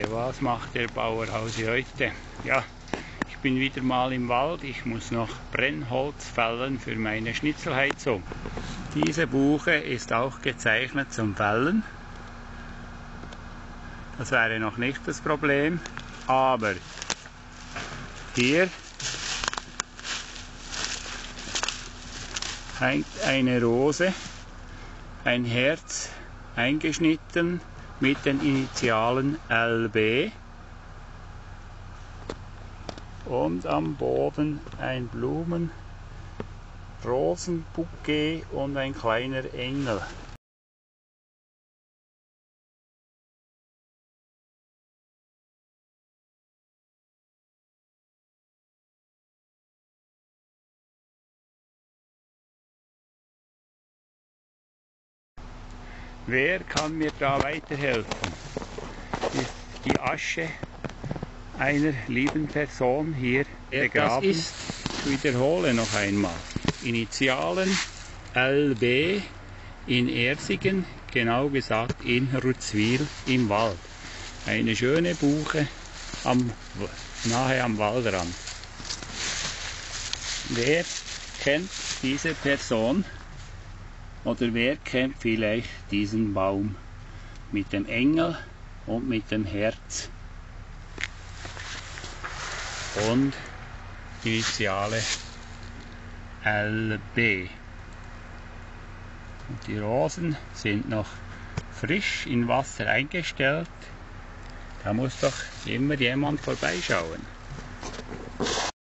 Was macht der Bauerhausi heute? Ja, ich bin wieder mal im Wald. Ich muss noch Brennholz fällen für meine Schnitzelheizung. Diese Buche ist auch gezeichnet zum Fällen. Das wäre noch nicht das Problem, aber hier hängt eine Rose, ein Herz eingeschnitten mit den Initialen LB und am Boden ein Rosenbouquet und ein kleiner Engel. Wer kann mir da weiterhelfen? Ist die Asche einer lieben Person hier begraben? Ich wiederhole noch einmal. Initialen LB in Ersigen, genau gesagt in Rutzwil im Wald. Eine schöne Buche nahe am Waldrand. Wer kennt diese Person? Oder wer kennt vielleicht diesen Baum mit dem Engel und mit dem Herz und Initiale LB. Und die Rosen sind noch frisch in Wasser eingestellt. Da muss doch immer jemand vorbeischauen.